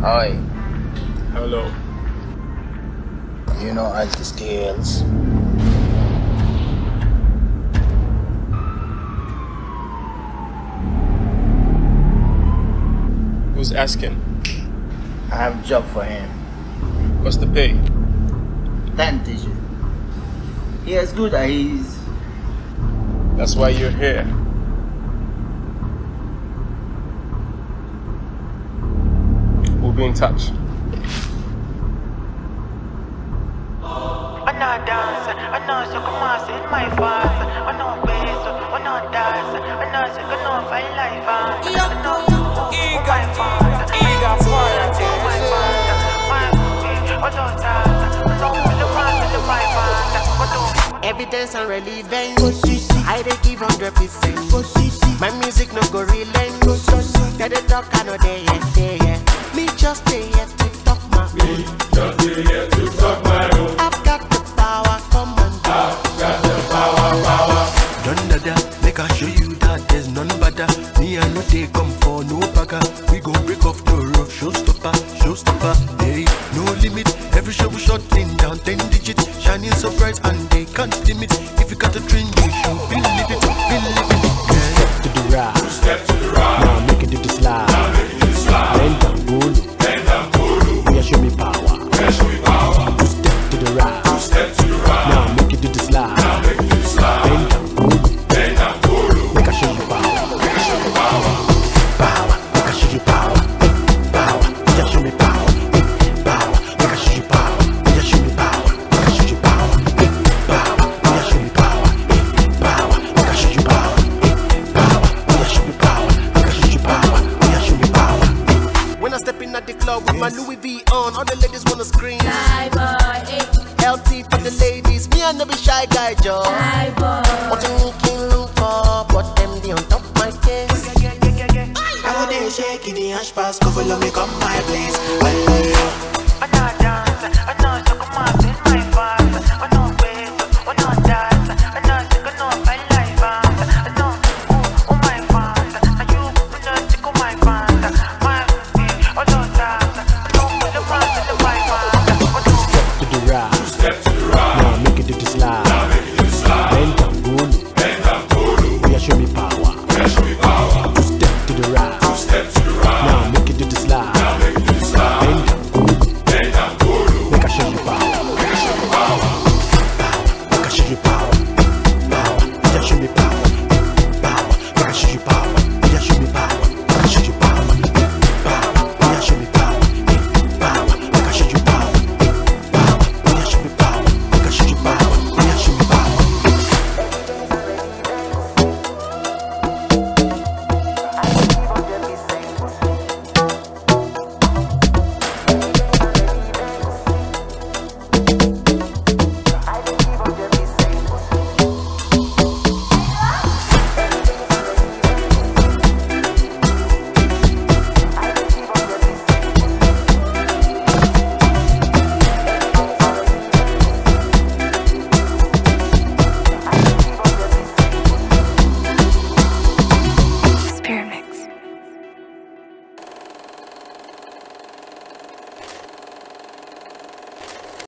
Hi. Hello. You know Eltee Skhillz? Who's asking? I have a job for him. What's the pay? 10 digits. He is good at his. That's why you're here. We'll be in touch. Evidence and relevance. I dey give 100%. My music no go relent. They dey talk, I know they yeah. Me just stay here to talk my own. I've got the power, Commando. I've got the power. Done dada, make I show you that there's none better. Me and no take come for no packer. We gon' break off the rough showstopper. Hey, no limit. Every show we shut in down 10 digits. Shining so bright and they can't limit. If you got a dream, you should believe it. Step to the right. Step to the right. Now make it do the slide. Bend down, Gulu. Yeah, show me power. Two step to the right. Now make it do the slide. Bend down, Gulu. Make I show you power. Power, make I show you power. Power, yeah, show me power. Power, make I show you power. Yeah, show me power. Make I show you power. Power, yeah, show me power. Power, make I show you power. Power, yeah, show me power. Make I show you power. Yeah, show me power. When I step in at the club with my Louis V on, all the ladies wanna scream. Eltee for the ladies, me and no be shy guy, Joe. What you looking for? But them they on top my case. I go there shaking the hash pass, go follow me, come my place.